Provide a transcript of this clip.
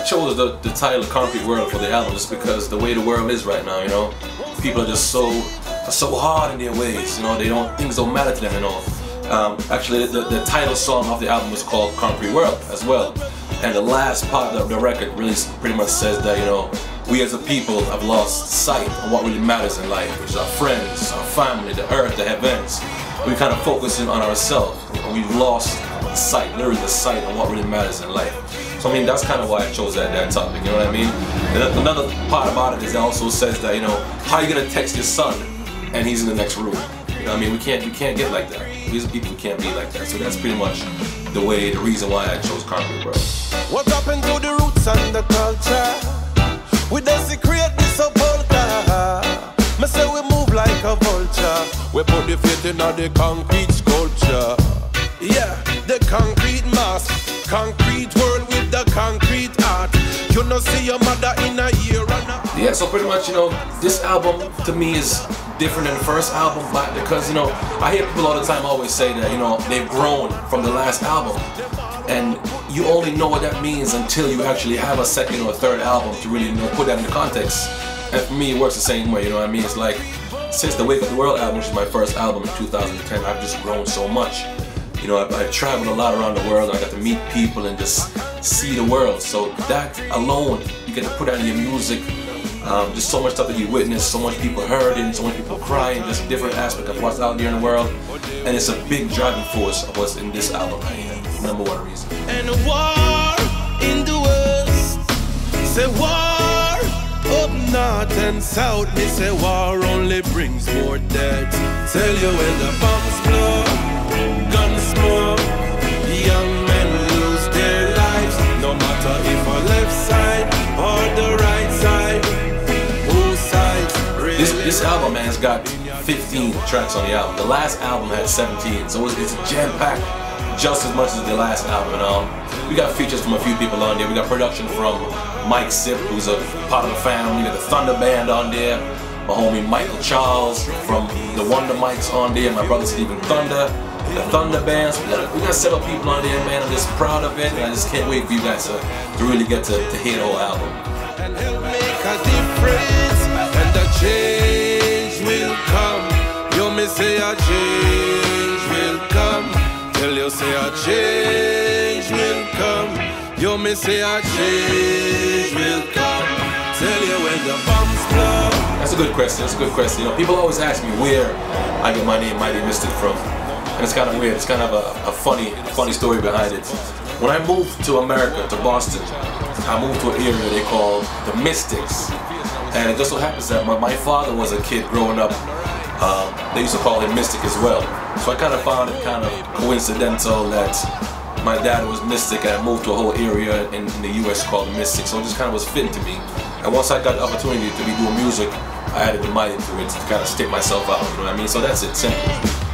chose the title Concrete World for the album just because the way the world is right now, you know, people are just so hard in their ways, you know, things don't matter to them, you know. Actually, the title song of the album was called Concrete World as well, and the last part of the record really pretty much says that, you know, we as a people have lost sight of what really matters in life, which is our friends, our family, the earth, the heavens. We kind of focusing on ourselves, and we've lost sight, literally the sight of what really matters in life. So I mean, that's kind of why I chose that topic, you know what I mean? And another part about it is it also says that, you know, how are you gonna text your son and he's in the next room? You know what I mean? We can't get like that. We as a people can't be like that. So that's pretty much the reason why I chose Concrete World. What happened to the roots and the culture? We desecrate this sepulchre. Me say we move like a vulture. We put the faith in the concrete sculpture. Yeah, the concrete mask, concrete world with the concrete art. You know, see your mother in a year and a... Yeah, so pretty much, you know, this album to me is different than the first album, but because, you know, I hear people all the time always say that, you know, they've grown from the last album, and you only know what that means until you actually have a second or third album to really, you know, put that into context. And for me, it works the same way, you know what I mean? It's like, since the Wake Up the World album, which is my first album in 2010, I've just grown so much. You know, I've traveled a lot around the world. I got to meet people and just see the world. So that alone, you get to put out in your music. Just so much stuff that you witnessed, so much people hurting, so many people crying, just different aspects of what's out there in the world. And it's a big driving force of what's in this album right here. Number one reason. And a war in the west. Say war up north and south. Me say war only brings more death. Tell you when the bombs blow, guns smoke, young men lose their lives. No matter if on left side or the right side. This album, man, has got 15 tracks on the album. The last album had 17, so it's jam-packed just as much as the last album. And we got features from a few people on there. We got production from Mike Zip, who's a part of the family. We got the Thunder Band on there. My homie Michael Charles from the Wonder Mics on there. My brother Stephen Thunder. The Thunder Band. So we got several people on there, man. I'm just proud of it, and I just can't wait for you guys to really get to hear the whole album. And he'll make a difference, and the change will come. You may say a change will come. Tell you say a change will come. You may say a change will come. Tell you when the bombs blow. That's a good question. That's a good question. You know, people always ask me where I get my name Mighty Mystic from, and it's kind of weird. It's kind of a funny story behind it. When I moved to America, to Boston, I moved to an area they call the Mystics. And it just so happens that my father was a kid growing up. They used to call him Mystic as well. So I kind of found it kind of coincidental that my dad was Mystic and I moved to a whole area in the US called Mystic. So it just kind of was fitting to me. And once I got the opportunity to be doing music, I added the Mighty to it to kind of stick myself out, you know what I mean? So that's it, simple.